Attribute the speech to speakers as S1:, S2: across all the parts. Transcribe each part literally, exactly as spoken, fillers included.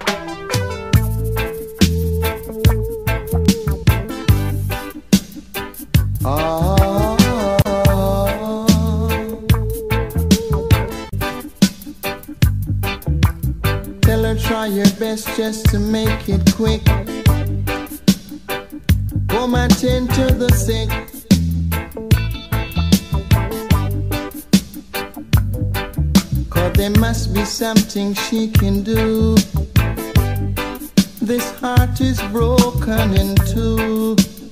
S1: Try your best just to make it quick. Home attend to the sick. Cause there must be something she can do. This heart is broken in two.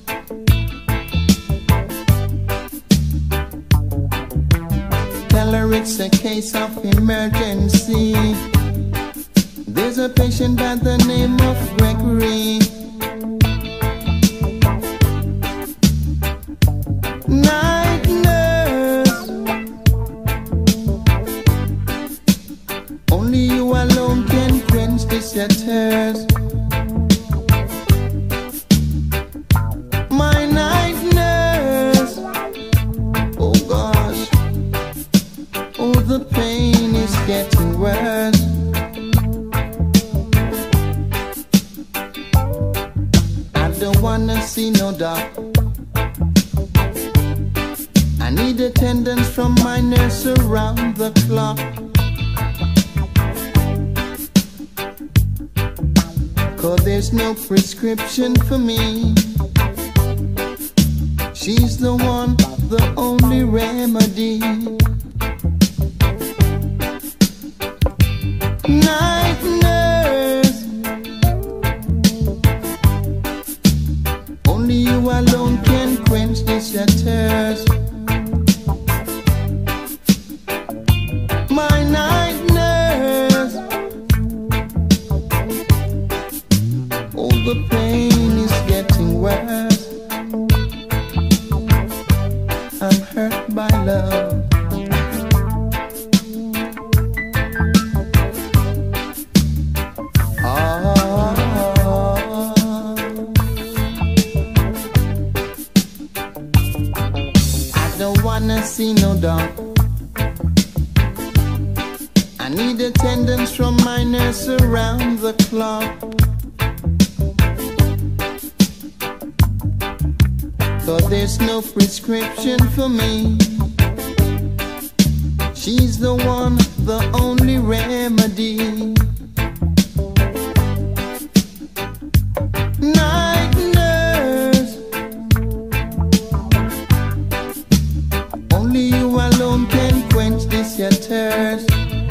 S1: Tell her it's a case of emergency. There's a patient by the name of Gregory. Night nurse, only you alone can quench this thirst. My night nurse, oh gosh, oh the pain is getting worse. Don't wanna see no doc. I need attendance from my nurse around the clock. Cause there's no prescription for me. She's the one, the only remedy. Night nurse, only you alone can quench this thirst. My night nurse, oh the pain is getting worse. I'm hurt by love. Wanna see no dog. I need attendance from my nurse around the clock. Cause there's no prescription for me. She's the one, the only remedy. Night nurse, only you alone can quench this your thirst.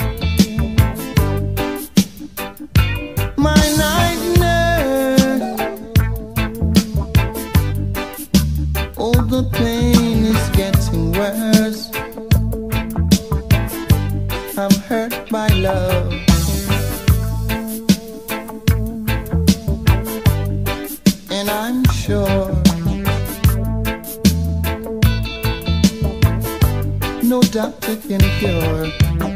S1: My night nurse, oh the pain is getting worse. I'm hurt by love. And I'm sure no doctor can cure